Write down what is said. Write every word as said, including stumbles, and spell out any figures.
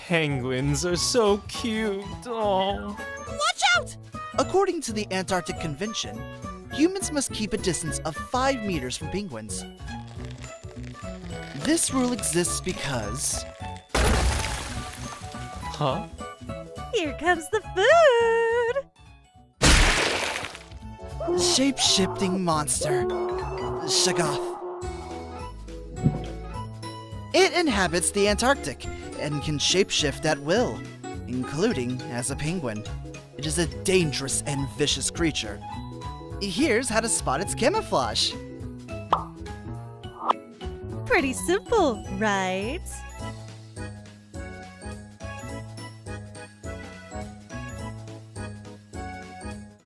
Penguins are so cute. Oh. Watch out! According to the Antarctic Convention, humans must keep a distance of five meters from penguins. This rule exists because... Huh? Here comes the food! Shape-shifting monster, Shoggoth. It inhabits the Antarctic and can shapeshift at will, including as a penguin. It is a dangerous and vicious creature. Here's how to spot its camouflage. Pretty simple, right?